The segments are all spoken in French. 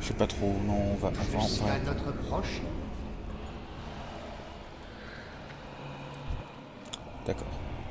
Je sais pas trop, non, on va... Jusqu'à notre proche. D'accord.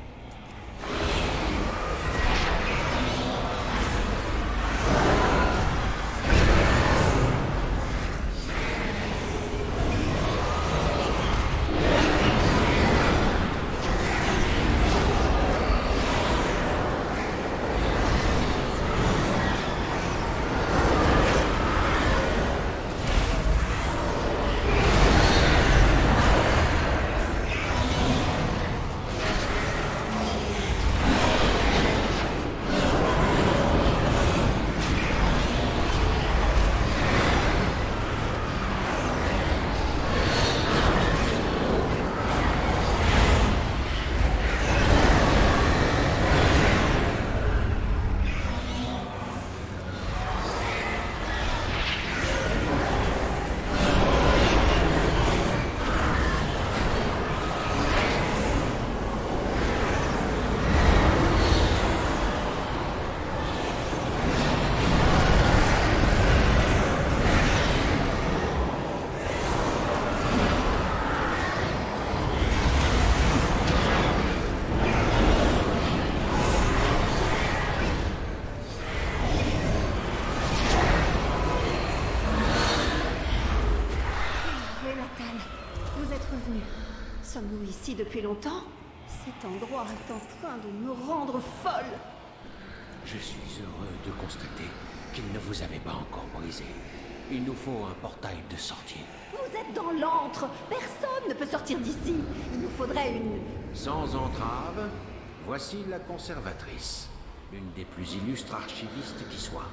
Sommes-nous ici depuis longtemps? Cet endroit est en train de me rendre folle. Je suis heureux de constater qu'il ne vous avait pas encore brisé. Il nous faut un portail de sortie. Vous êtes dans l'antre. Personne ne peut sortir d'ici. Il nous faudrait une... Sans entrave, voici la conservatrice. L'une des plus illustres archivistes qui soit.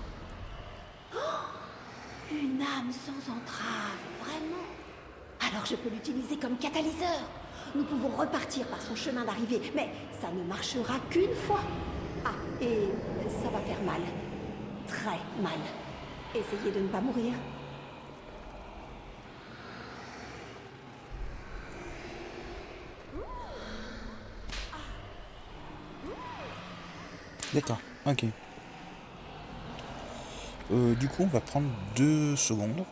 Une âme sans entrave, vraiment? Alors je peux l'utiliser comme catalyseur. Nous pouvons repartir par son chemin d'arrivée, mais ça ne marchera qu'une fois. Ah, et ça va faire mal. Très mal. Essayez de ne pas mourir. D'accord, ok. Du coup, on va prendre 2 secondes.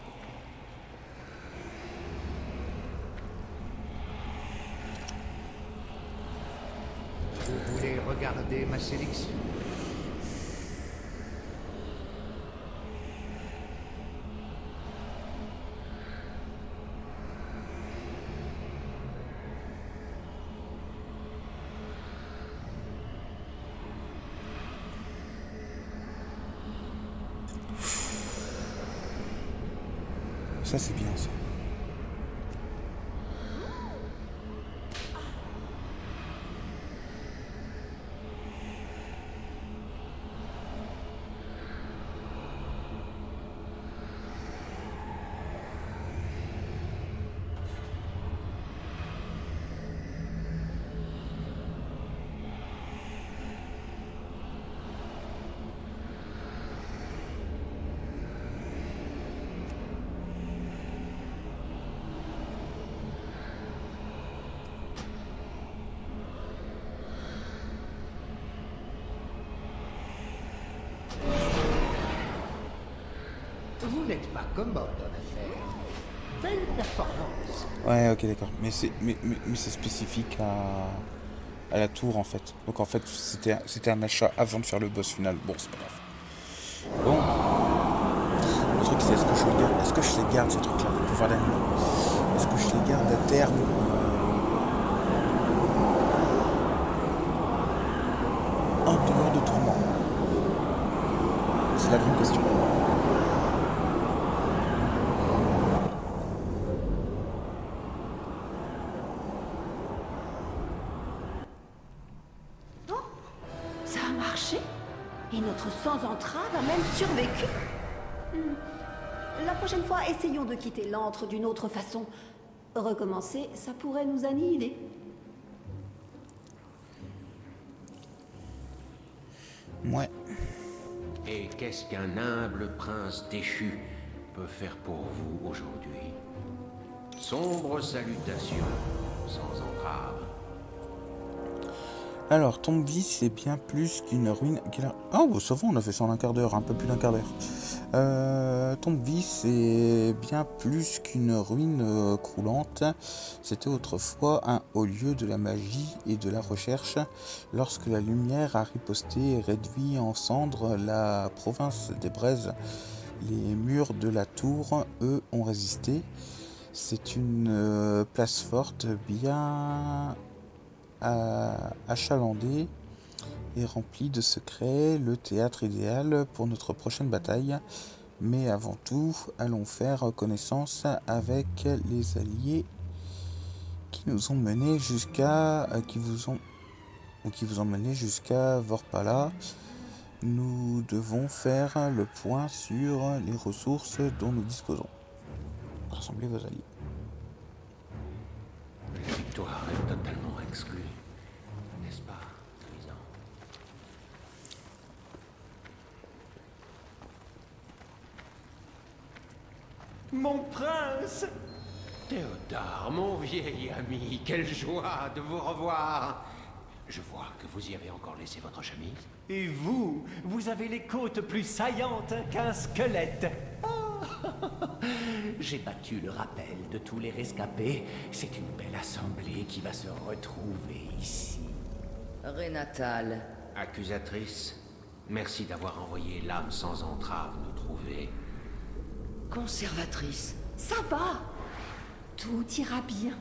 Vous voulez regarder ma sélection? Ça, c'est bien, ça. Vous n'êtes pas commode en affaires. Belle performance. Ouais, ok, d'accord. Mais c'est spécifique à la tour, en fait. Donc, en fait, c'était un achat avant de faire le boss final. Bon, c'est pas grave. Bon. Le truc, c'est est-ce que je les garde, ces trucs-là, pour pouvoir l'animer? Est-ce que je les garde à terme en dehors de tourment? C'est la grande question. Et notre sans entrave a même survécu. La prochaine fois, essayons de quitter l'antre d'une autre façon. Recommencer, ça pourrait nous annihiler. Ouais. Et qu'est-ce qu'un humble prince déchu peut faire pour vous aujourd'hui? Sombre salutation, sans entrave. Alors, Tombvis, c'est bien plus qu'une ruine. Ah, bah, ça va, on a fait ça en un quart d'heure, un peu plus d'un quart d'heure. Tombvis, c'est bien plus qu'une ruine croulante. C'était autrefois un haut lieu de la magie et de la recherche. Lorsque la lumière a riposté et réduit en cendres la province des Braises, les murs de la tour, eux, ont résisté. C'est une place forte, bien achalandée et remplie de secrets, le théâtre idéal pour notre prochaine bataille. Mais avant tout, allons faire connaissance avec les alliés qui nous ont menés jusqu'à qui vous ont mené jusqu'à Vorpala. Nous devons faire le point sur les ressources dont nous disposons. Rassemblez vos alliés. La victoire est totalement exclue. N'est-ce pas, Tristan? Mon prince! Théodore, mon vieil ami, quelle joie de vous revoir! Je vois que vous y avez encore laissé votre chemise. Et vous, vous avez les côtes plus saillantes qu'un squelette. J'ai battu le rappel de tous les rescapés. C'est une belle assemblée qui va se retrouver ici. Renatal. Accusatrice, merci d'avoir envoyé l'âme sans entrave nous trouver. Conservatrice. Ça va. Tout ira bien.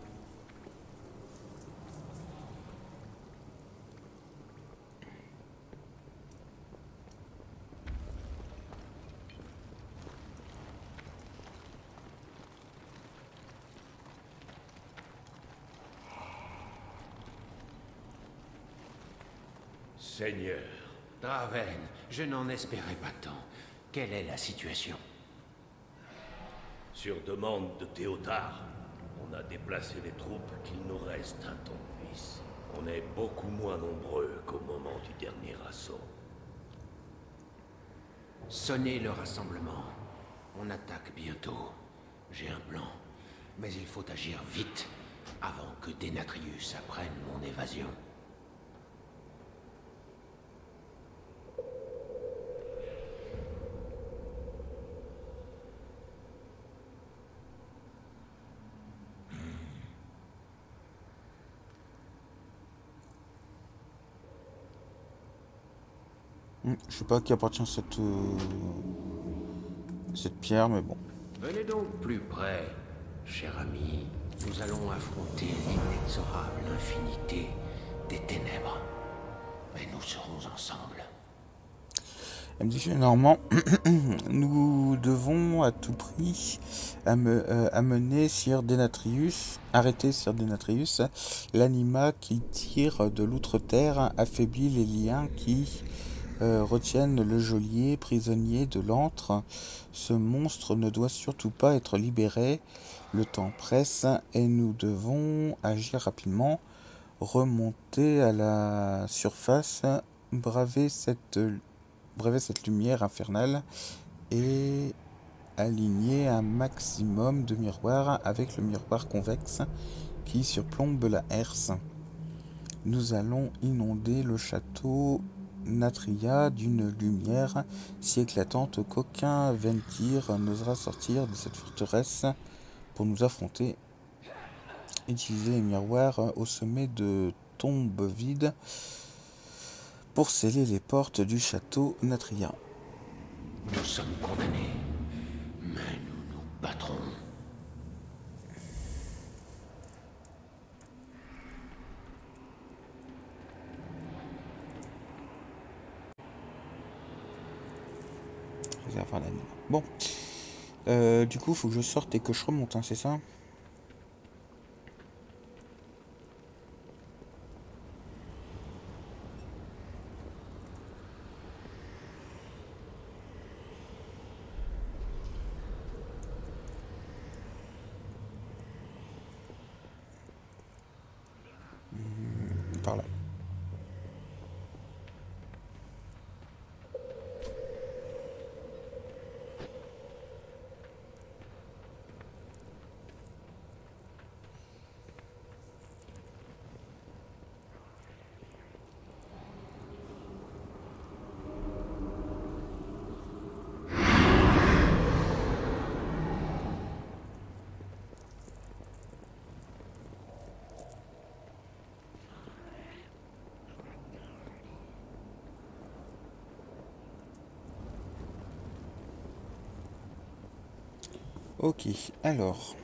Seigneur. Draven, je n'en espérais pas tant. Quelle est la situation? Sur demande de Théodore, on a déplacé les troupes qu'il nous reste à Tombvis. On est beaucoup moins nombreux qu'au moment du dernier assaut. Sonnez le rassemblement. On attaque bientôt. J'ai un plan. Mais il faut agir vite, avant que Denatrius apprenne mon évasion. Je sais pas à qui appartient cette pierre, mais bon. Venez donc plus près, cher ami. Nous allons affronter l'inexorable infinité des ténèbres. Mais nous serons ensemble. Elle me dit généralement, nous devons à tout prix amener Sir Denatrius, arrêter Sir Denatrius, l'anima qui tire de l'outre-terre affaiblit les liens qui retiennent le geôlier prisonnier de l'antre. Ce monstre ne doit surtout pas être libéré. Le temps presse et nous devons agir rapidement, remonter à la surface, braver cette lumière infernale et aligner un maximum de miroirs avec le miroir convexe qui surplombe la herse. Nous allons inonder le château Natria d'une lumière si éclatante qu'aucun Ventir n'osera sortir de cette forteresse pour nous affronter. Utiliser les miroirs au sommet de tombes vides pour sceller les portes du château Natria. Nous sommes condamnés, mais nous nous battrons. Bon, du coup, il faut que je sorte et que je remonte, hein, c'est ça? Par là. Ok, alors.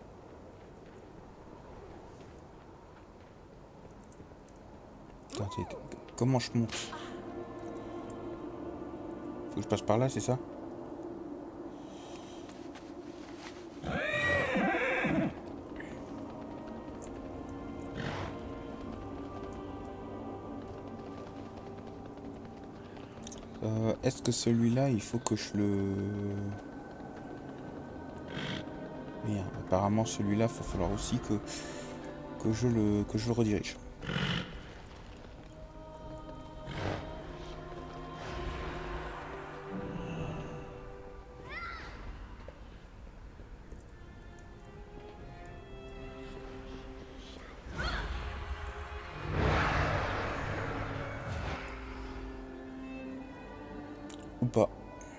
Attendez, comment je monte? Faut que je passe par là, c'est ça? Est-ce que celui-là, il faut que je le... Bien, apparemment celui-là, il va falloir aussi que je le redirige. Ou pas.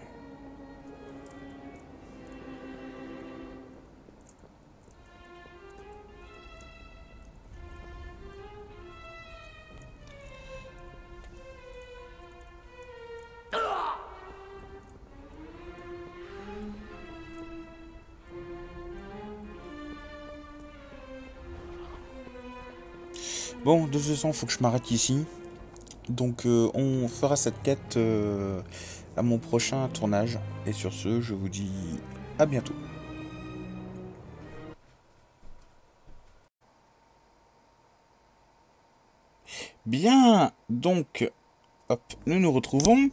Bon, de toute façon, il faut que je m'arrête ici. Donc, on fera cette quête à mon prochain tournage. Et sur ce, je vous dis à bientôt. Bien, donc, hop, nous nous retrouvons.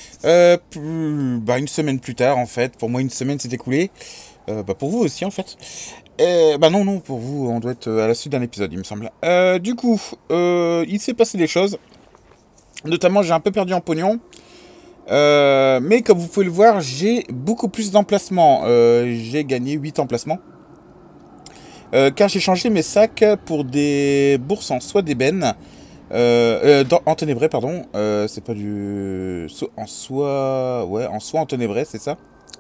Une semaine plus tard, en fait. Pour moi, une semaine s'est écoulée. Pour vous aussi, en fait. Non, pour vous, on doit être à la suite d'un épisode, il me semble. Du coup, il s'est passé des choses. Notamment, j'ai un peu perdu en pognon. Mais comme vous pouvez le voir, j'ai beaucoup plus d'emplacements. J'ai gagné 8 emplacements. Car j'ai changé mes sacs pour des bourses en soie d'ébène. En ténébré, pardon. C'est pas du... En soie... Ouais, en soie en ténébré, c'est ça.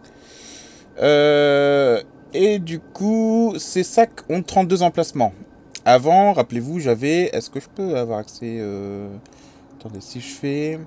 Et du coup, ces sacs ont 32 emplacements. Avant, rappelez-vous, j'avais... Est-ce que je peux avoir accès... Attendez, si je fais...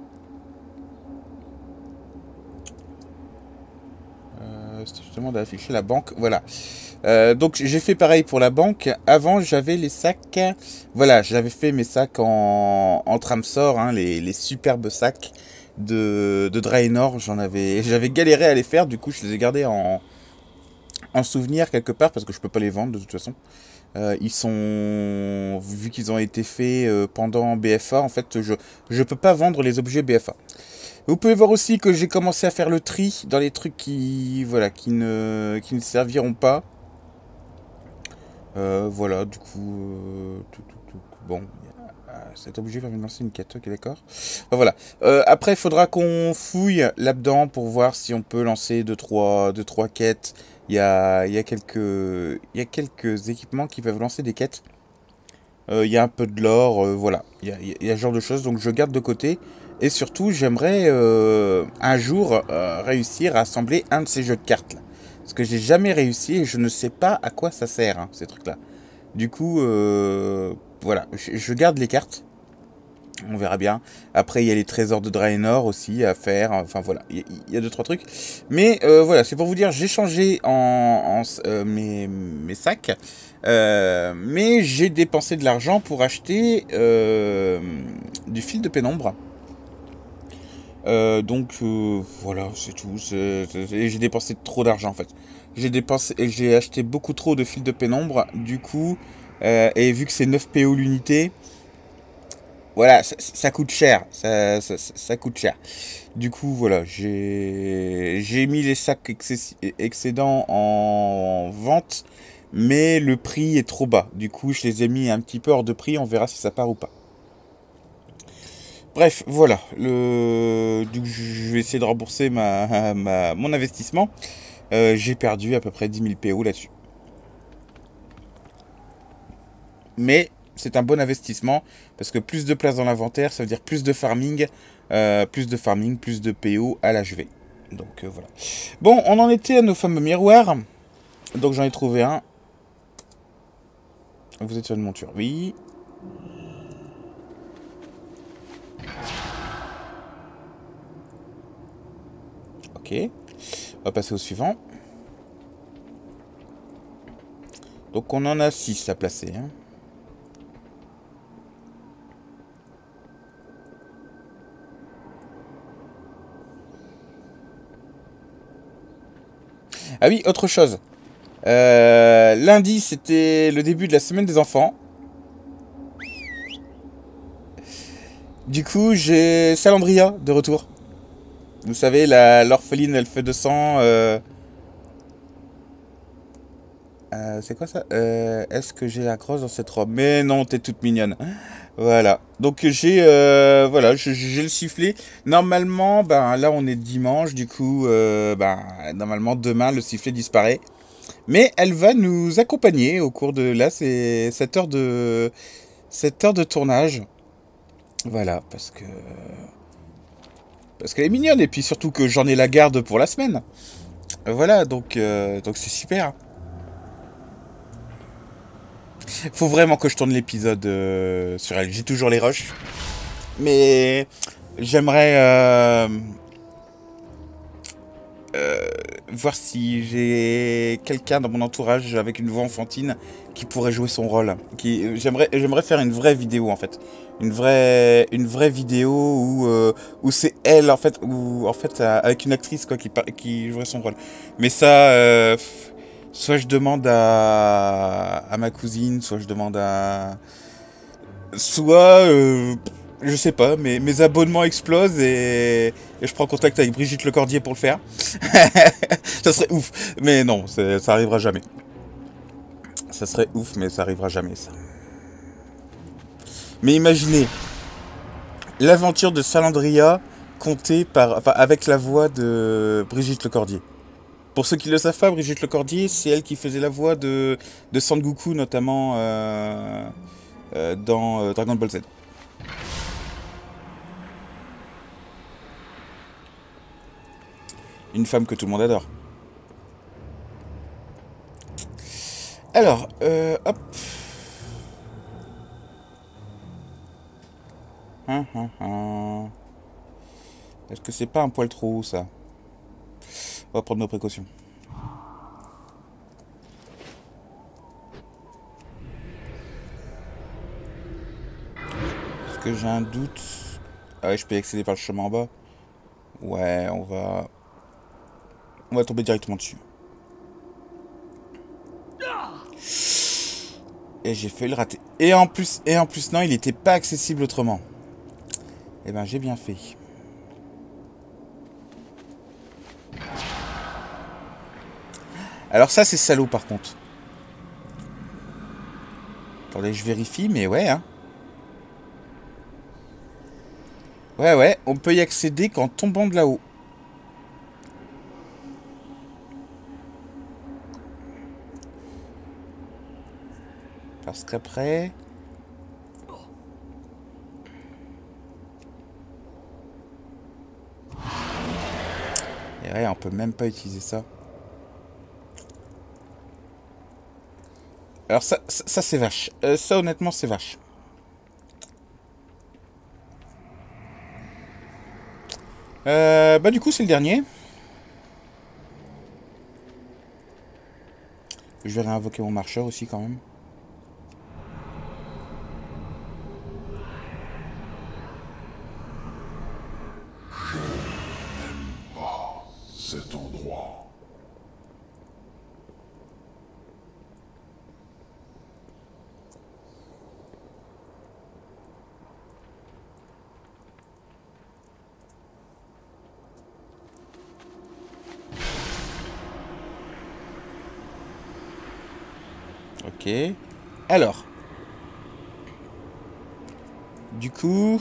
C'était justement d'afficher la banque. Voilà. Donc, j'ai fait pareil pour la banque. Avant, j'avais les sacs... Voilà, j'avais fait mes sacs en Tramsor, hein, les superbes sacs de Draenor. J'avais galéré à les faire. Du coup, je les ai gardés en souvenir quelque part parce que je peux pas les vendre de toute façon. Ils sont, vu qu'ils ont été faits pendant BFA, en fait, je peux pas vendre les objets BFA. Vous pouvez voir aussi que j'ai commencé à faire le tri dans les trucs qui ne serviront pas. Voilà, du coup, bon, cet objet va me lancer une quête, ok, d'accord. Voilà. Après, il faudra qu'on fouille là-dedans pour voir si on peut lancer 2-3 quêtes. Il y a quelques équipements qui peuvent lancer des quêtes. Il y a un peu de l'or, voilà. Il y a ce genre de choses, donc je garde de côté. Et surtout, j'aimerais un jour réussir à assembler un de ces jeux de cartes là. Parce que j'ai jamais réussi et je ne sais pas à quoi ça sert, hein, ces trucs-là. Du coup, voilà, je garde les cartes. On verra bien. Après, il y a les trésors de Draenor aussi à faire. Enfin, voilà, il y a 2-3 trucs. Mais voilà, c'est pour vous dire, j'ai changé mes sacs. Mais j'ai dépensé de l'argent pour acheter du fil de pénombre. Voilà, c'est tout. J'ai dépensé trop d'argent en fait. J'ai acheté beaucoup trop de fil de pénombre. Du coup, et vu que c'est 9 PO l'unité, voilà, ça coûte cher. Ça coûte cher. Du coup, voilà, j'ai mis les sacs excédents en vente, mais le prix est trop bas. Du coup, je les ai mis un petit peu hors de prix. On verra si ça part ou pas. Bref, voilà. Du coup, je vais essayer de rembourser mon investissement. J'ai perdu à peu près 10 000 PO là-dessus. Mais c'est un bon investissement parce que plus de place dans l'inventaire, ça veut dire plus de farming, plus de PO à l'HV. Donc voilà. Bon, on en était à nos fameux miroirs. Donc j'en ai trouvé un. Vous êtes sur une monture, oui. Ok. On va passer au suivant. Donc on en a 6 à placer. Hein. Ah oui, autre chose. Lundi, c'était le début de la semaine des enfants. Du coup, j'ai Salandria de retour. Vous savez, l'orpheline, elle fait 200. C'est quoi ça? Est-ce que j'ai la grosse dans cette robe? Mais non, t'es toute mignonne. Voilà. Donc j'ai voilà, j'ai le sifflet. Normalement, ben là on est dimanche, du coup, ben normalement demain le sifflet disparaît. Mais elle va nous accompagner au cours de là, c'est 7 heures de tournage. Voilà, parce qu'elle est mignonne et puis surtout que j'en ai la garde pour la semaine. Voilà, donc c'est super. Faut vraiment que je tourne l'épisode sur elle. J'ai toujours les rushs. Mais j'aimerais voir si j'ai quelqu'un dans mon entourage avec une voix enfantine qui pourrait jouer son rôle. J'aimerais faire une vraie vidéo en fait. Une vraie vidéo où c'est elle en fait, avec une actrice quoi qui jouerait son rôle. Mais ça, soit je demande à ma cousine, soit je demande à... Soit, je sais pas, mes abonnements explosent et je prends contact avec Brigitte Lecordier pour le faire. Ça serait ouf. Mais non, ça arrivera jamais. Ça serait ouf, mais ça arrivera jamais, ça. Mais imaginez, l'aventure de Salandria contée avec la voix de Brigitte Lecordier. Pour ceux qui ne le savent pas, Brigitte Lecordier, c'est elle qui faisait la voix de Sangoku, notamment dans Dragon Ball Z. Une femme que tout le monde adore. Alors, hop. Est-ce que c'est pas un poil trop haut, ça? On va prendre nos précautions. Est-ce que j'ai un doute? Ah ouais, je peux y accéder par le chemin en bas. Ouais, on va tomber directement dessus. Et j'ai failli le rater. Et en plus, non, il n'était pas accessible autrement. Eh ben, j'ai bien fait. Alors ça, c'est salaud, par contre. Attendez, je vérifie, mais ouais, hein. Ouais, on peut y accéder qu'en tombant de là-haut. Parce qu'après... Et ouais, on peut même pas utiliser ça. Alors ça c'est vache. Ça, honnêtement, c'est vache. Bah du coup, c'est le dernier. Je vais réinvoquer mon marcheur aussi, quand même. Cet endroit. Ok. Alors. Du coup...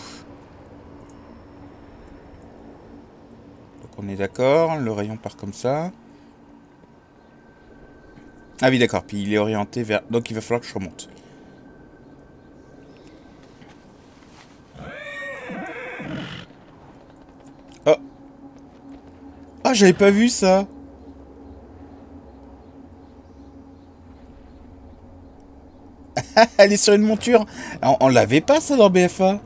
Donc on est d'accord, le rayon part comme ça. Ah oui, d'accord, puis il est orienté vers... Donc il va falloir que je remonte. Oh. Ah, j'avais pas vu ça. Elle est sur une monture. On l'avait pas ça dans BFA.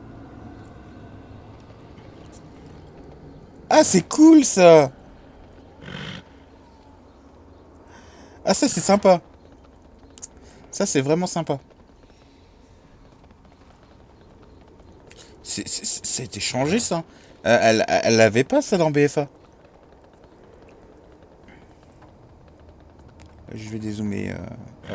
Ah, c'est cool ça. Ah, ça c'est sympa. Ça, c'est vraiment sympa. Ça a été changé, ça. Elle l'avait pas, ça, dans BFA. Je vais dézoomer. Hop.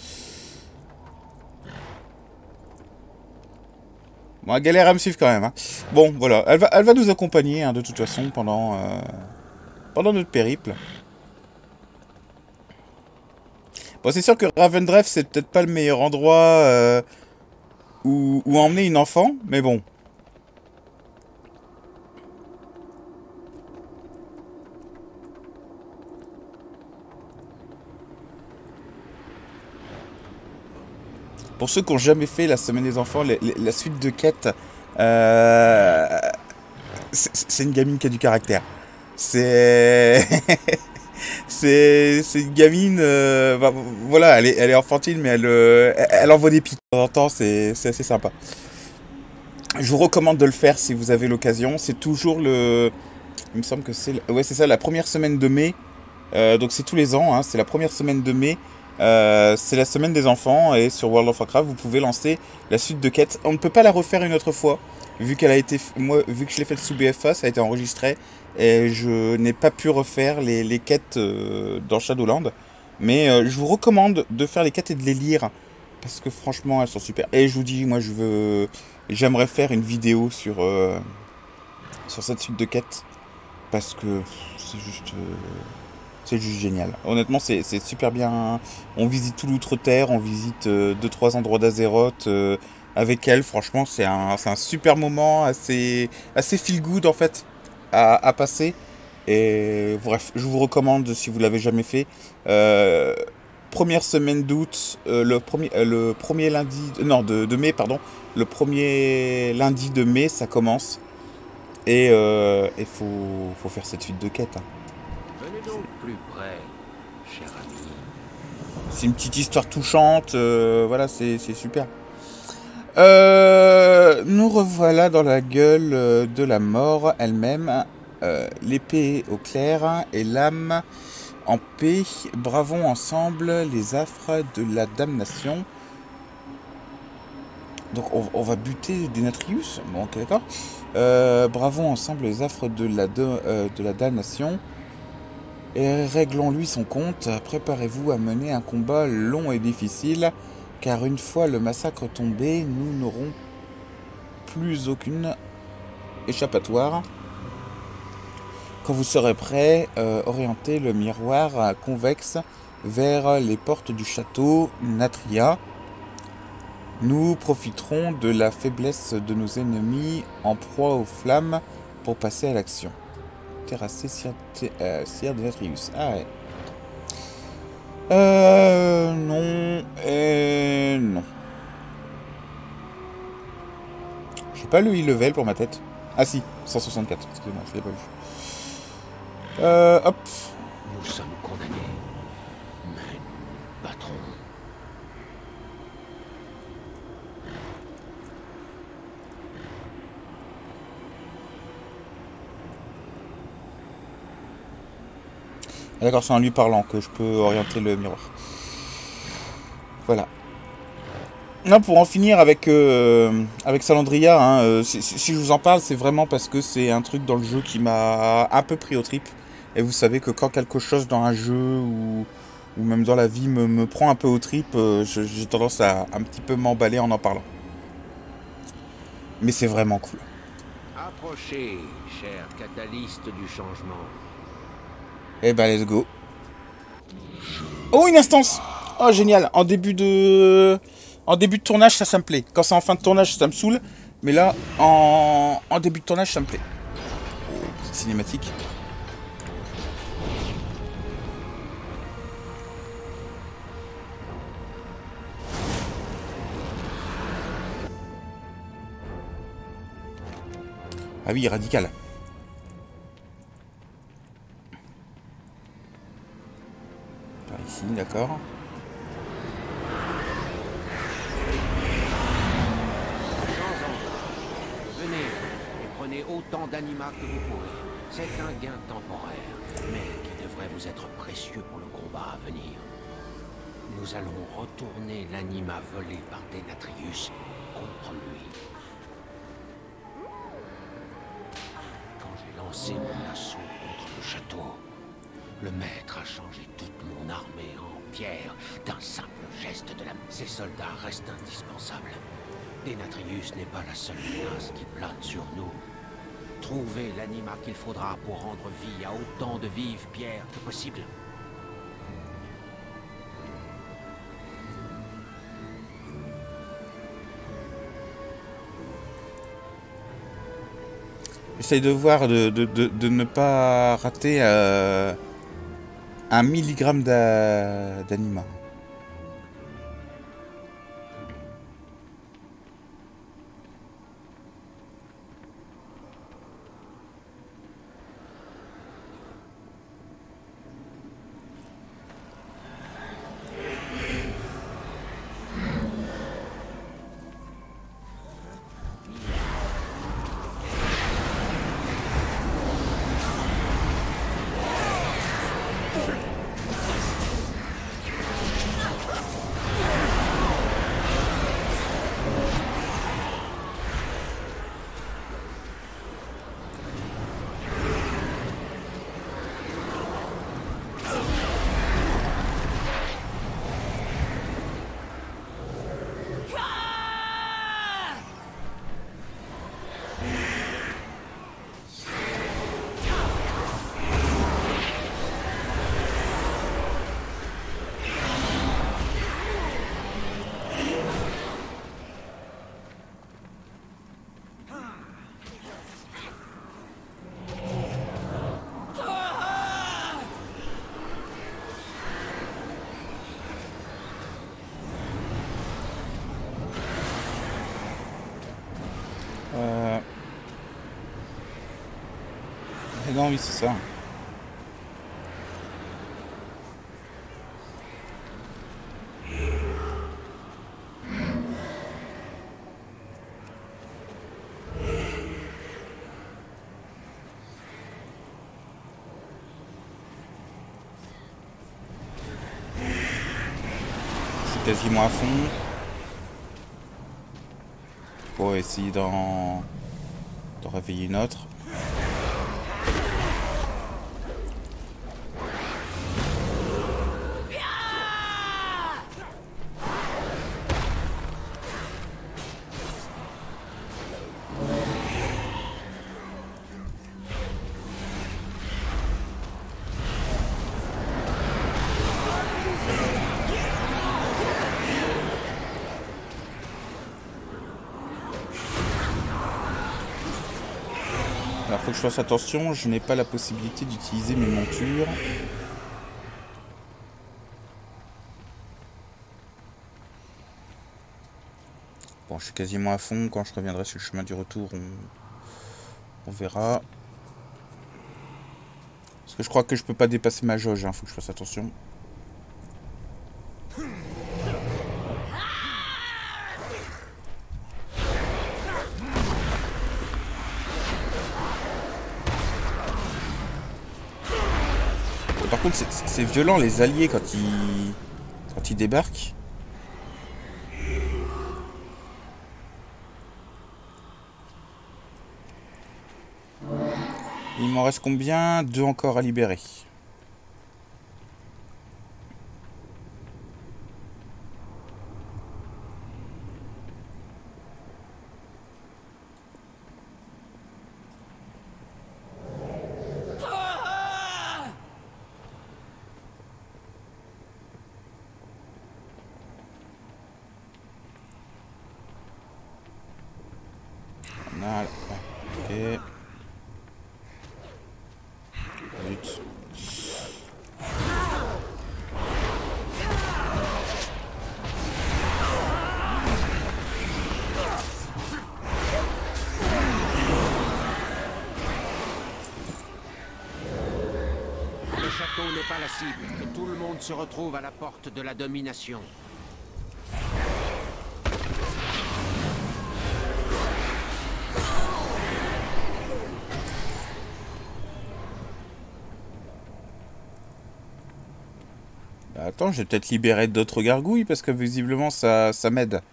Bon, elle galère à me suivre quand même. Hein. Bon, voilà. Elle va nous accompagner, hein, de toute façon, pendant notre périple. Bon, c'est sûr que Ravendreth, c'est peut-être pas le meilleur endroit où emmener une enfant, mais bon. Pour ceux qui n'ont jamais fait la semaine des enfants, la suite de quêtes, c'est une gamine qui a du caractère. C'est une gamine, bah, voilà, elle est enfantine, mais elle envoie des pics de temps en temps, c'est assez sympa. Je vous recommande de le faire si vous avez l'occasion. C'est toujours il me semble que c'est, ouais, c'est ça, la première semaine de mai. Donc c'est tous les ans, hein, c'est la première semaine de mai. C'est la semaine des enfants et sur World of Warcraft vous pouvez lancer la suite de quêtes. On ne peut pas la refaire une autre fois vu qu'elle a été, moi, vu que je l'ai faite sous BFA, ça a été enregistré et je n'ai pas pu refaire les quêtes dans Shadowland. Mais je vous recommande de faire les quêtes et de les lire parce que franchement elles sont super. Et je vous dis, moi j'aimerais faire une vidéo sur cette suite de quêtes parce que c'est juste génial. Honnêtement, c'est super bien. On visite tout l'Outre-Terre, on visite 2-3 endroits d'Azeroth avec elle. Franchement, c'est un super moment, assez feel good en fait à passer. Et bref, je vous recommande si vous l'avez jamais fait. Première semaine d'août, le premier lundi, non de mai pardon, le premier lundi de mai, ça commence. Et faut faire cette suite de quêtes. Hein. Venez donc plus près, cher ami. C'est une petite histoire touchante, voilà, c'est super. Nous revoilà dans la gueule de la mort elle-même, l'épée au clair et l'âme en paix. Bravons ensemble les affres de la damnation. Donc on va buter Denatrius, bon ok d'accord. Bravons ensemble les affres de la damnation. Et réglons-lui son compte, préparez-vous à mener un combat long et difficile, car une fois le massacre tombé, nous n'aurons plus aucune échappatoire. Quand vous serez prêt, orientez le miroir convexe vers les portes du château Natria. Nous profiterons de la faiblesse de nos ennemis en proie aux flammes pour passer à l'action. Terrasser Sire Denatrius. Ah ouais. Non. Et non. J'ai pas le e-level pour ma tête. Ah si, 164. Excusez-moi, je l'ai pas vu. Hop. Nous sommes condamnés. Mais nous battrons. D'accord, c'est en lui parlant que je peux orienter le miroir. Voilà. Non, pour en finir avec Salandria, hein, si je vous en parle, c'est vraiment parce que c'est un truc dans le jeu qui m'a un peu pris aux tripes. Et vous savez que quand quelque chose dans un jeu ou même dans la vie me prend un peu aux tripes, j'ai tendance à un petit peu m'emballer en parlant. Mais c'est vraiment cool. Approchez, cher catalyste du changement. Eh ben, let's go. Oh, une instance! Oh, génial. En début de tournage, ça me plaît. Quand c'est en fin de tournage, ça me saoule. Mais là, en début de tournage, ça me plaît. Oh, petite cinématique. Ah oui, radical. Par ici, d'accord. Venez et prenez autant d'anima que vous pourrez. C'est un gain temporaire, mais qui devrait vous être précieux pour le combat à venir. Nous allons retourner l'anima volé par Denatrius contre lui. Quand j'ai lancé mon assaut contre le château, le maître a changé toute mon armée en pierre d'un simple geste de la main. Ces soldats restent indispensables. Denatrius n'est pas la seule menace qui plane sur nous. Trouvez l'anima qu'il faudra pour rendre vie à autant de vives pierres que possible. J'essaye de voir de ne pas rater 1 milligramme d'anima. Non, oui, c'est ça. C'est quasiment à fond. Pour essayer d'en réveiller une autre. Alors faut que je fasse attention, je n'ai pas la possibilité d'utiliser mes montures. Bon, je suis quasiment à fond, quand je reviendrai sur le chemin du retour, on verra. Parce que je crois que je peux pas dépasser ma jauge, hein, faut que je fasse attention. Par contre, c'est violent les alliés quand ils débarquent. Il m'en reste combien? 2 encore à libérer. Voilà. Ok. Vite. Le château n'est pas la cible, que tout le monde se retrouve à la porte de la domination. Attends, je vais peut-être libérer d'autres gargouilles parce que visiblement ça m'aide.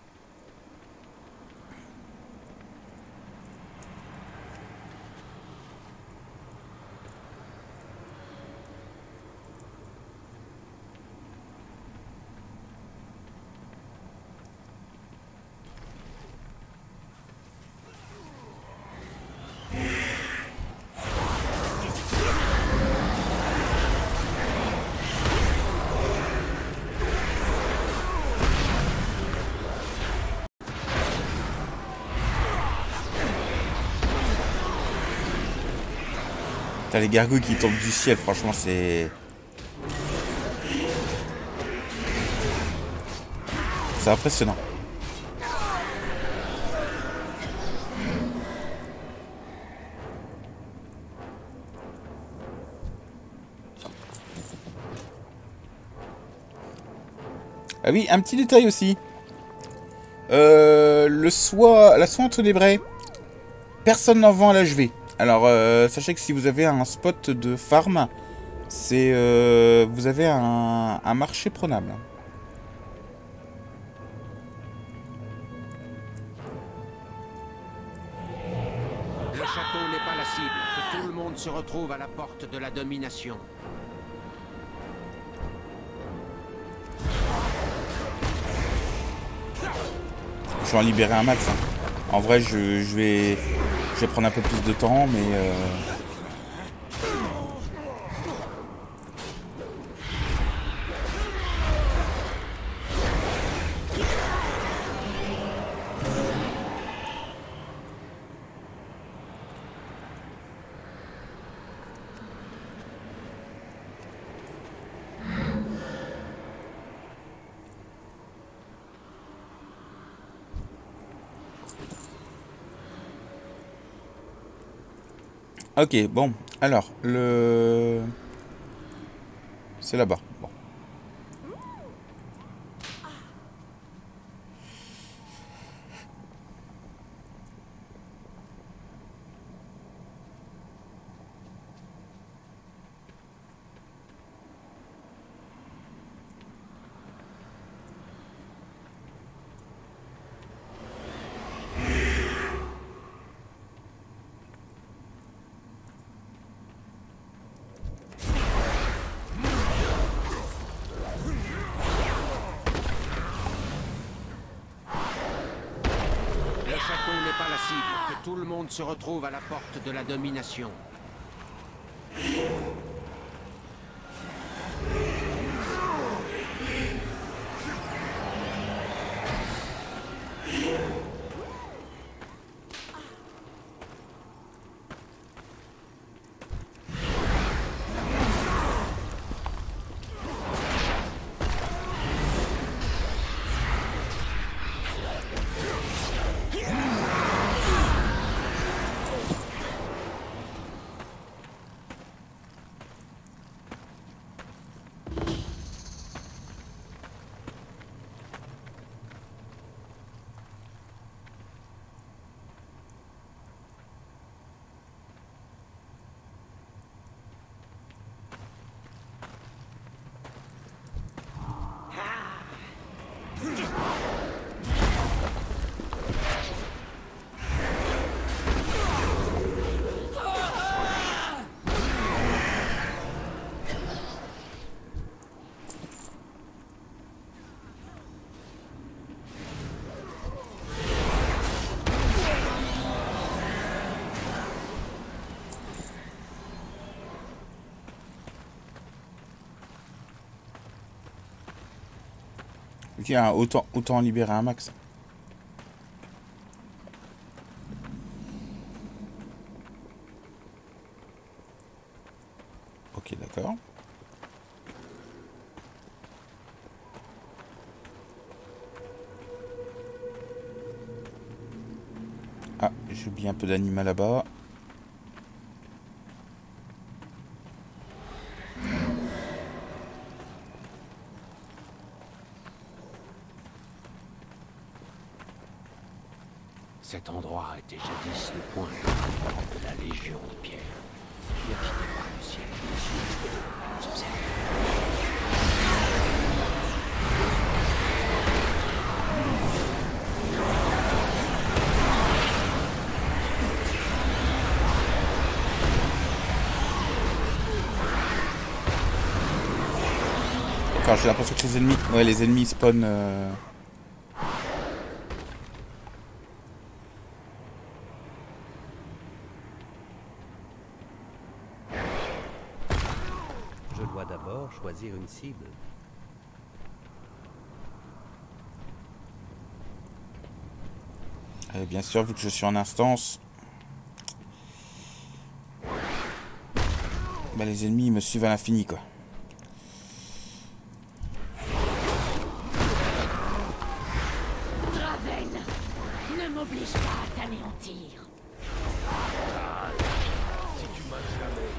T'as les gargouilles qui tombent du ciel, franchement c'est... C'est impressionnant. Ah oui, un petit détail aussi. La soie entre les brais. Personne n'en vend à l'HV. Alors, sachez que si vous avez un spot de farm, c'est vous avez un marché prenable. Le château n'est pas la cible. Que tout le monde se retrouve à la porte de la domination. Je vais en libérer un max. Hein. En vrai, je vais prendre un peu plus de temps, mais... Ok, bon, alors, c'est là-bas, bon. Que tout le monde se retrouve à la porte de la domination. Ok, hein, autant en libérer un max. Ok, d'accord. Ah, j'ai oublié un peu d'animal là-bas. Cet endroit était jadis le point de la Légion de Pierre, qui a quitté par le ciel. Observe. Enfin, j'ai l'impression que les ennemis... Ouais, les ennemis spawnent... Je dois d'abord choisir une cible. Et bien sûr, vu que je suis en instance... Bah, les ennemis ils me suivent à l'infini, quoi. Draven, ne m'oblige pas à t'anéantir. Si tu m'as jamais...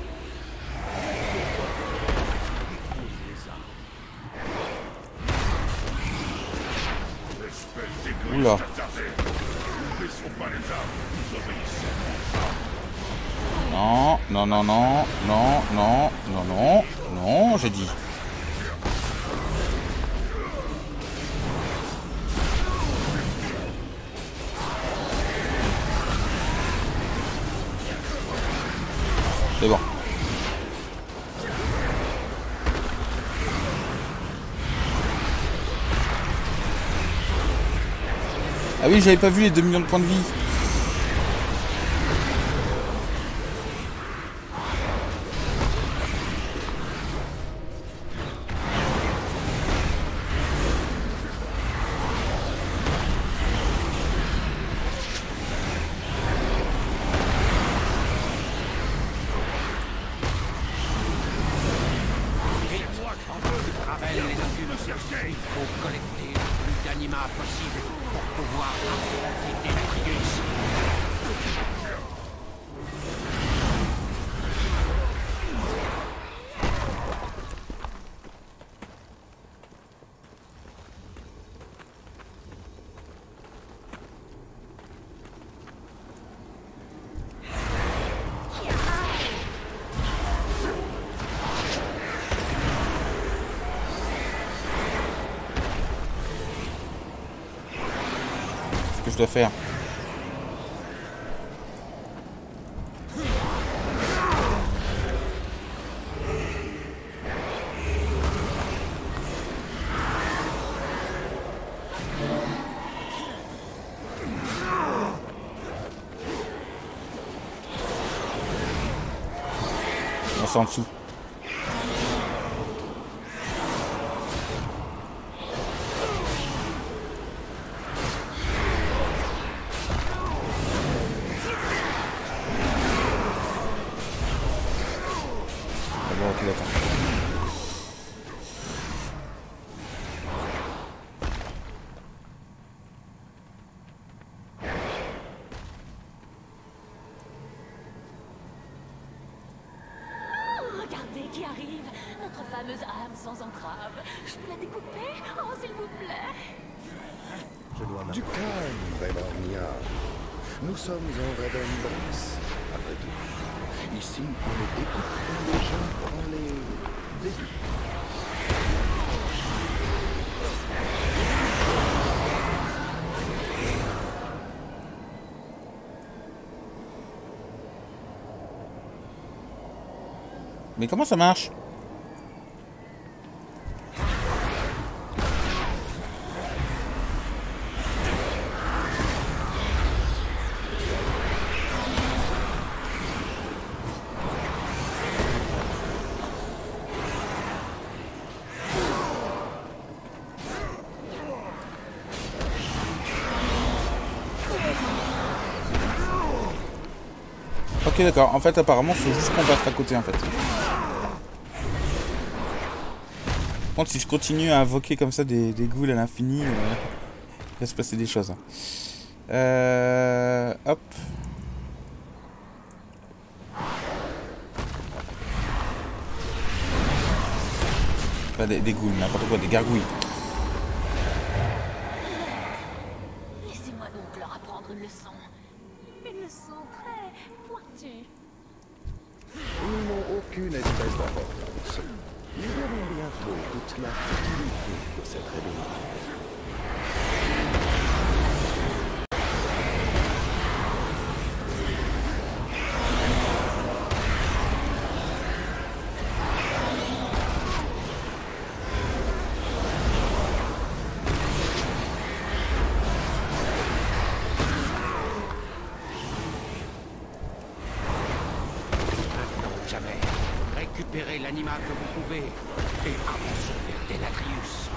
Oula. Non, non, non, non, non, non, non, non, non, j'ai dit. C'est bon. Ah oui, j'avais pas vu les 2 millions de points de vie. Il faut collecter le plus d'anima possible pour pouvoir affronter Demetrius. Que je dois faire. On s'en dessous. Regardez qui arrive, notre fameuse âme sans entrave. Je peux la découper? Oh, s'il vous plaît. Je dois Du calme, Belornia. Nous sommes en Ravenbrass, après tout. Ici, on ne découpe pas les gens, on les débute. Mais comment ça marche? Ok, d'accord. En fait, apparemment, il faut juste combattre à côté, en fait. Par contre, si je continue à invoquer comme ça des ghouls à l'infini, il va se passer des choses. Hop. Pas des ghouls, n'importe quoi, des gargouilles. Laissez-moi donc leur apprendre une leçon. Une leçon très pointue. Ils n'ont aucune espèce d'importance. Nous verrons bientôt toute la futilité de cette rébellion. jamais. Récupérez l'anima que vous pouvez et avancez vers Denatrius.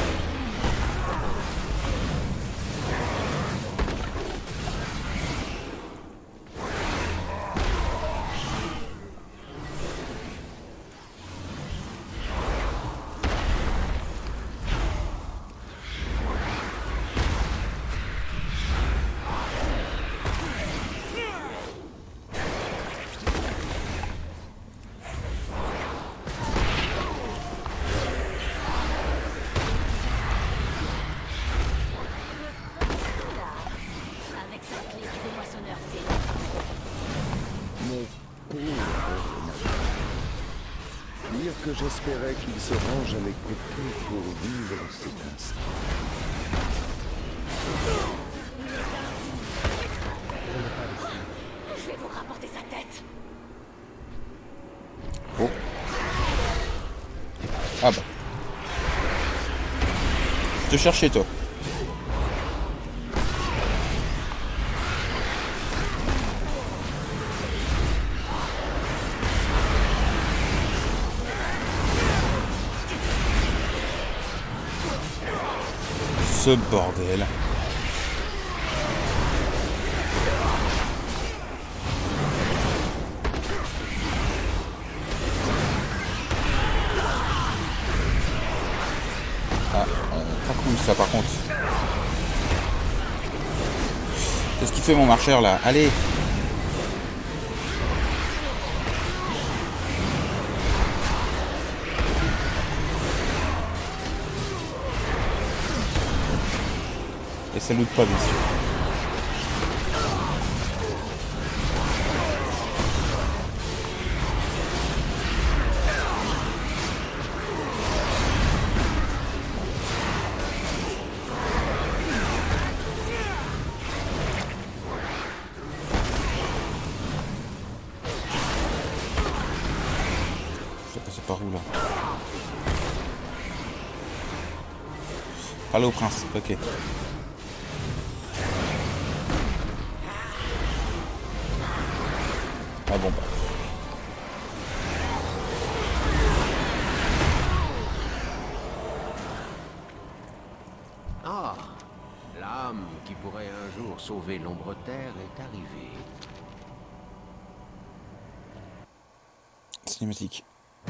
Dire que j'espérais qu'il se range à mes côtés pour vivre cet instant. Je vais vous rapporter sa tête. Oh. Ah bah. Je te cherchais toi. Ce bordel. Ah, pas cool ça par contre. Qu'est-ce qu'il fait mon marcheur là? Allez! Et ça loot pas bien sûr. Je vais passer par où là? Parler au prince, ok. Ah bon bah. Ah, l'âme qui pourrait un jour sauver l'ombre terre est arrivée. Cinématique.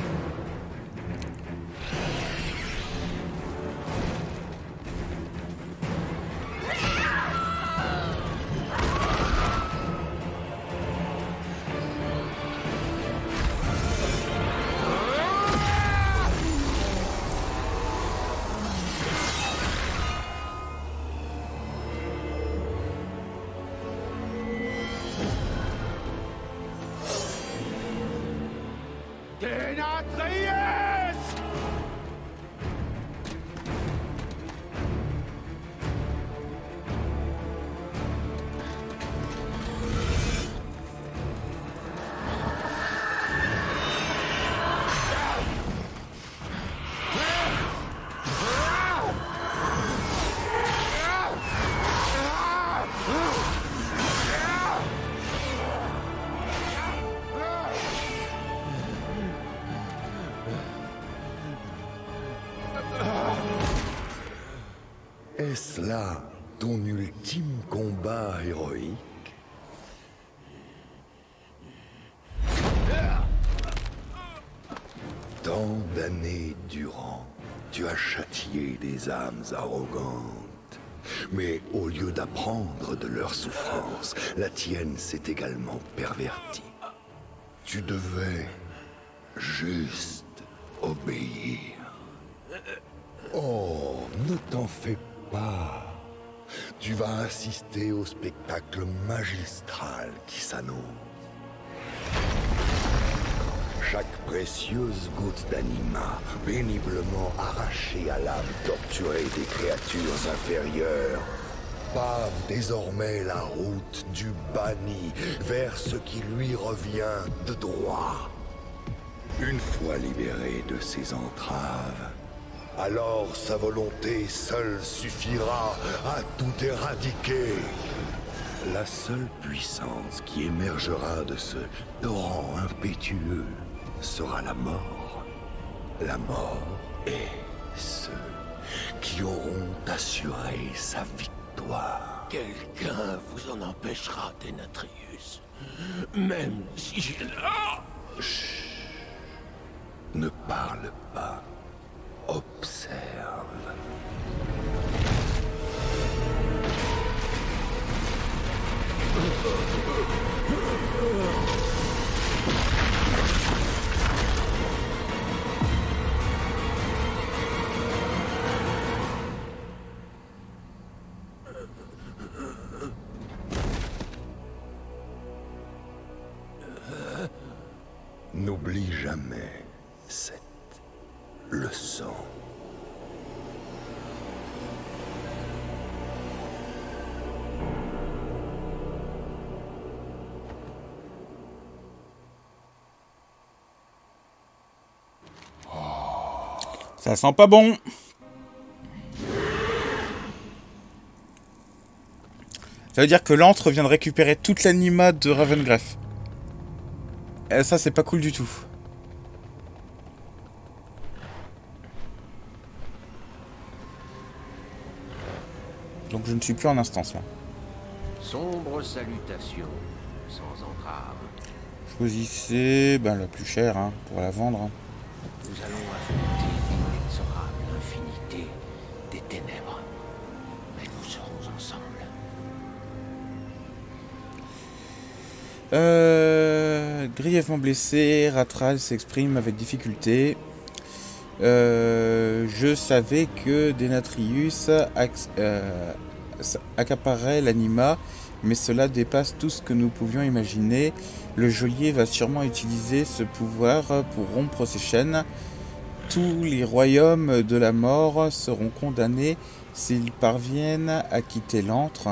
Denatrius! Est-ce là ton ultime combat héroïque? Tant d'années durant, tu as châtié des âmes arrogantes. Mais au lieu d'apprendre de leur souffrance, la tienne s'est également pervertie. Tu devais juste obéir. Oh, ne t'en fais pas. Tu vas assister au spectacle magistral qui s'annonce. Chaque précieuse goutte d'anima, péniblement arrachée à l'âme torturée des créatures inférieures, pave désormais la route du banni vers ce qui lui revient de droit. Une fois libéré de ses entraves, alors sa volonté seule suffira à tout éradiquer. La seule puissance qui émergera de ce torrent impétueux sera la mort. La mort et ceux qui auront assuré sa victoire. Quelqu'un vous en empêchera, Denatrius. Même si j'ai là... Chut. Ne parle pas. Observe. N'oublie jamais cette leçon. Ça sent pas bon. Ça veut dire que l'antre vient de récupérer toute l'anima de Ravengreff. Et ça, c'est pas cool du tout. Donc je ne suis plus en instance là. Sombre salutation, sans entrave. Choisissez la plus chère hein, pour la vendre. Nous allons affronter l'inexorable infinité des ténèbres. Mais nous serons ensemble. Grièvement blessé, Ratral s'exprime avec difficulté. Je savais que Denatrius accaparait l'anima, mais cela dépasse tout ce que nous pouvions imaginer. Le geôlier va sûrement utiliser ce pouvoir pour rompre ses chaînes. Tous les royaumes de la mort seront condamnés s'ils parviennent à quitter l'antre.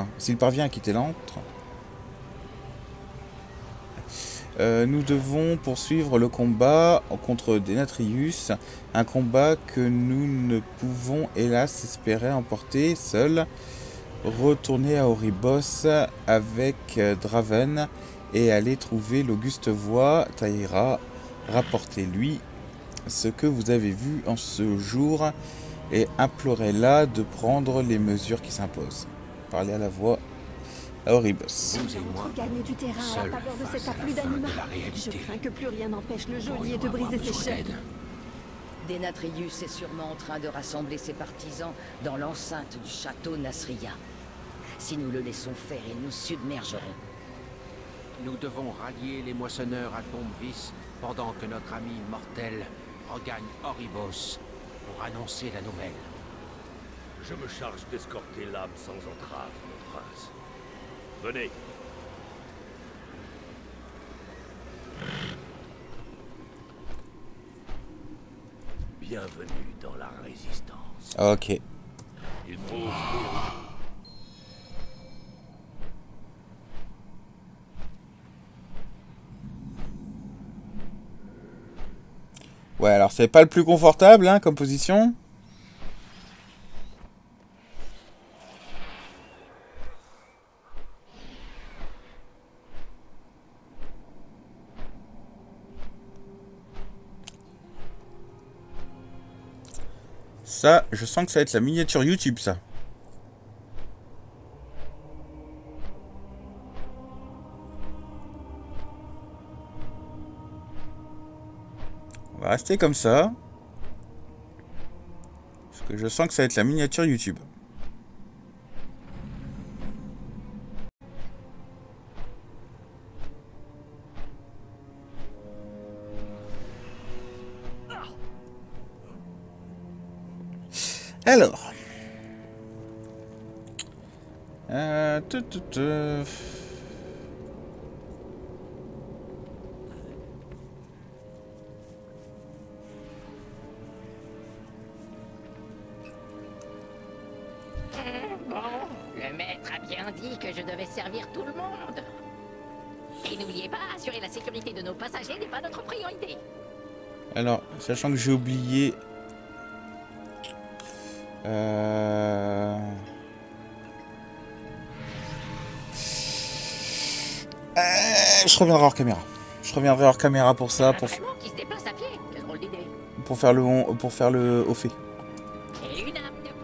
Nous devons poursuivre le combat contre Denatrius, un combat que nous ne pouvons hélas espérer emporter seuls. Retournez à Oribos avec Draven et allez trouver l'auguste voix Taïra. Rapportez-lui ce que vous avez vu en ce jour et implorez-la de prendre les mesures qui s'imposent. Parlez à la voix à Oribos. Nous allons trop gagner du terrain à la faveur de cet afflux d'anima. Je crains que plus rien n'empêche le geôlier de briser ses chaînes. Denatrius est sûrement en train de rassembler ses partisans dans l'enceinte du château Nasria. Si nous le laissons faire, ils nous submergeront. Nous devons rallier les moissonneurs à Tombvis pendant que notre ami mortel regagne Oribos pour annoncer la nouvelle. Je me charge d'escorter l'âme sans entrave, mon prince. Venez. Bienvenue dans la résistance. Ok. Il faut... Ouais, alors c'est pas le plus confortable hein, comme position. Ça, je sens que ça va être la miniature YouTube, ça. On va rester comme ça. Parce que je sens que ça va être la miniature YouTube. Alors. Bon, le maître a bien dit que je devais servir tout le monde. Et n'oubliez pas, assurer la sécurité de nos passagers n'est pas notre priorité. Alors, sachant que j'ai oublié... Je reviendrai hors caméra. Je reviendrai hors caméra pour ça, Qui se déplace à pied. Quelle drôle d'idée. pour faire le au fait. Et une âme de plus.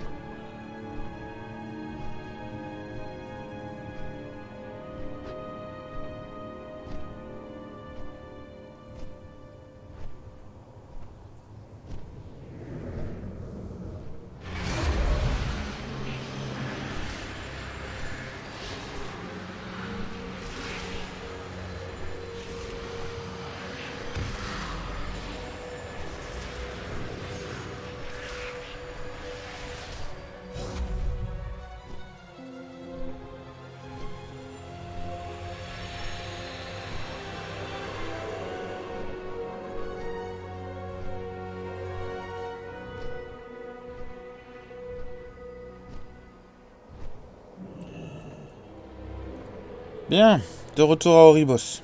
Bien, de retour à Oribos.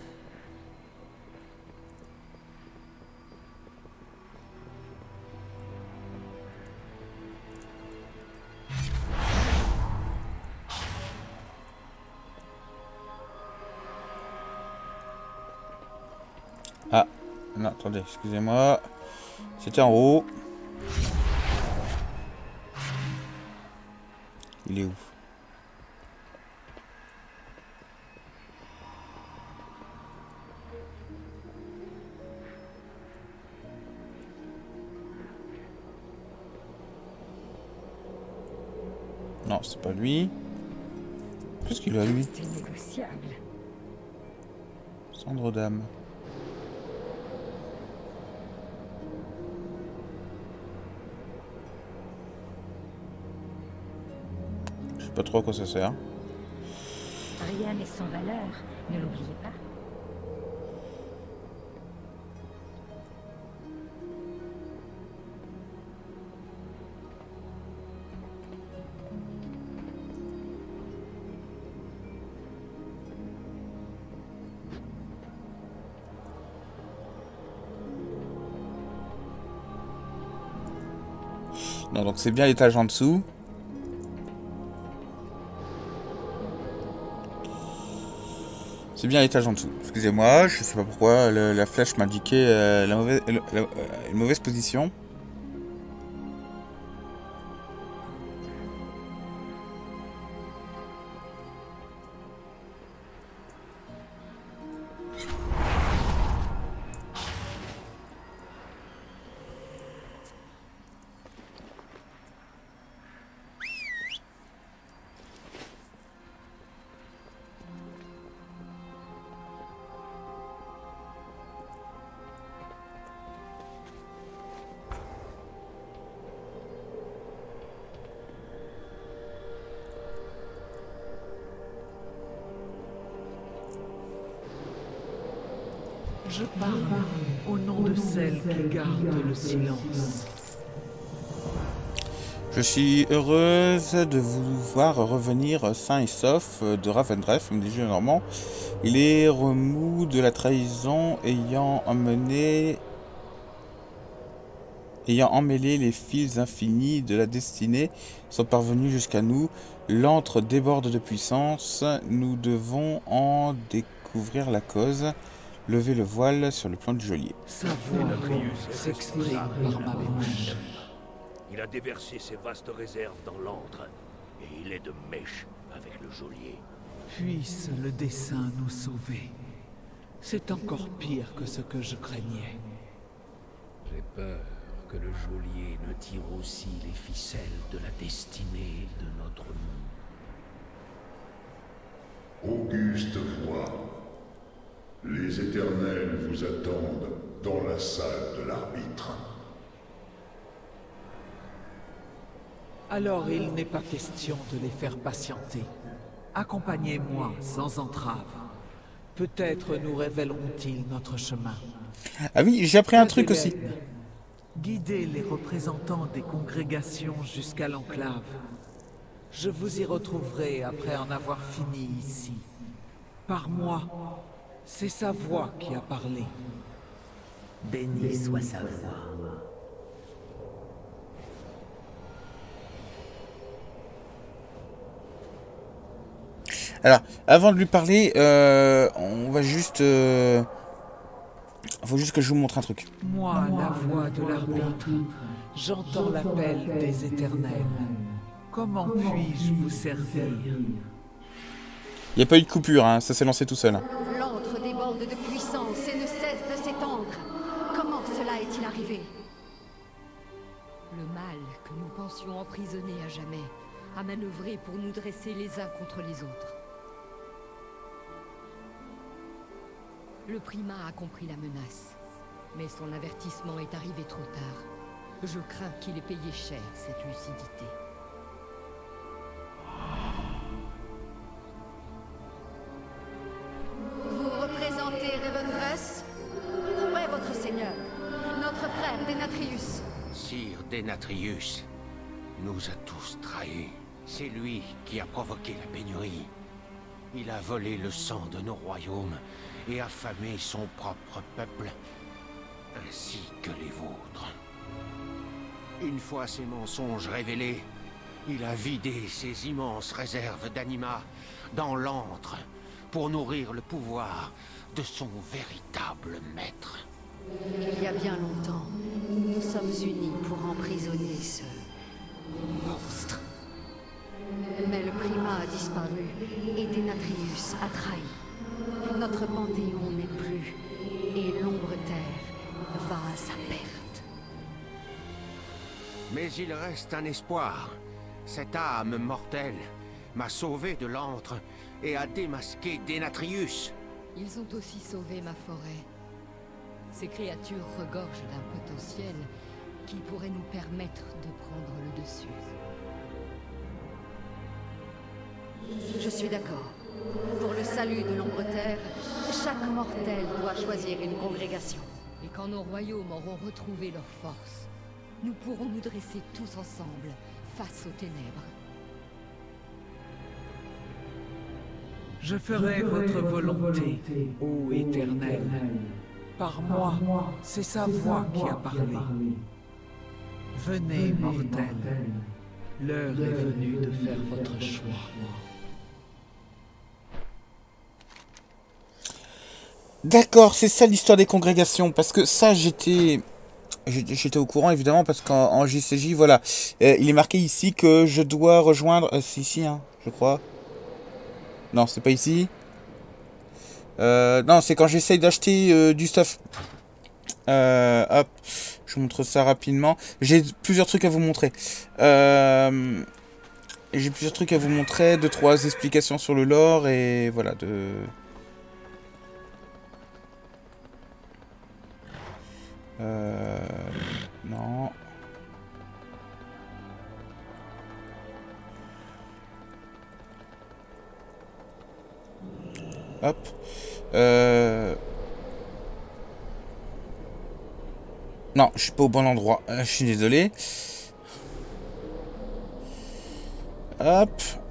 Ah, non, attendez, excusez-moi. C'était en haut. Il est où? Non, c'est pas lui. Qu'est-ce qu'il a lui? C'est négociable. Cendre d'âme. Je sais pas trop à quoi ça sert. Rien n'est sans valeur, ne l'oubliez pas. Non, donc c'est bien l'étage en dessous. C'est bien l'étage en dessous. Excusez-moi, je sais pas pourquoi la flèche m'indiquait une mauvaise position. Je parle au nom de celle qui garde le silence. Je suis heureuse de vous voir revenir sain et sauf de Ravendreth, comme dit Normand. Les remous de la trahison ayant emmêlé les fils infinis de la destinée sont parvenus jusqu'à nous. L'antre déborde de puissance. Nous devons en découvrir la cause. Levez le voile sur le plan du geôlier. Sa voix s'exprime par ma bouche. Il a déversé ses vastes réserves dans l'antre, et il est de mèche avec le geôlier. Puisse le dessein nous sauver. C'est encore pire que ce que je craignais. J'ai peur que le geôlier ne tire aussi les ficelles de la destinée de notre monde. Auguste voix. Les éternels vous attendent dans la salle de l'arbitre. Alors il n'est pas question de les faire patienter. Accompagnez-moi sans entrave. Peut-être nous révéleront-ils notre chemin. Ah oui, j'ai appris un truc aussi. Guidez les représentants des congrégations jusqu'à l'enclave. Je vous y retrouverai après en avoir fini ici. Par moi, c'est sa voix qui a parlé. Béni soit sa voix. Alors, avant de lui parler, on va juste... faut juste que je vous montre un truc. Moi, la voix de l'arbitre, j'entends l'appel des éternels. Comment puis-je vous servir? Il n'y a pas eu de coupure, hein, ça s'est lancé tout seul. L'antre déborde de puissance et ne cesse de s'étendre. Comment cela est-il arrivé? Le mal que nous pensions emprisonner à jamais a manœuvré pour nous dresser les uns contre les autres. Le primat a compris la menace, mais son avertissement est arrivé trop tard. Je crains qu'il ait payé cher cette lucidité. Vous représentez Reventress? Où est votre seigneur? Notre frère Denatrius? Sire Denatrius nous a tous trahis. C'est lui qui a provoqué la pénurie. Il a volé le sang de nos royaumes et affamé son propre peuple, ainsi que les vôtres. Une fois ces mensonges révélés, il a vidé ses immenses réserves d'anima dans l'antre pour nourrir le pouvoir de son véritable maître. Il y a bien longtemps, nous nous sommes unis pour emprisonner ce monstre. Mais le primat a disparu et Denatrius a trahi. Notre panthéon n'est plus et l'ombre-terre va à sa perte. Mais il reste un espoir. Cette âme mortelle m'a sauvé de l'antre et a démasqué Denatrius. Ils ont aussi sauvé ma forêt. Ces créatures regorgent d'un potentiel qui pourrait nous permettre de prendre le dessus. Je suis d'accord. Pour le salut de l'ombre-terre, chaque mortel doit choisir une congrégation. Et quand nos royaumes auront retrouvé leur force, nous pourrons nous dresser tous ensemble face aux ténèbres. Je ferai votre volonté, ô Éternel. Par moi, c'est sa voix qui a parlé. Venez, mortels. L'heure est venue de faire votre choix. D'accord, c'est ça l'histoire des congrégations, parce que ça j'étais au courant évidemment, parce qu'en JCJ, voilà, il est marqué ici que je dois rejoindre, c'est ici, hein, je crois. Non, c'est pas ici. Non, c'est quand j'essaye d'acheter du stuff. Hop, je vous montre ça rapidement. J'ai plusieurs trucs à vous montrer. J'ai plusieurs trucs à vous montrer, 2-3 explications sur le lore, et voilà, non. Hop. Non, je suis pas au bon endroit. Je suis désolé. Hop.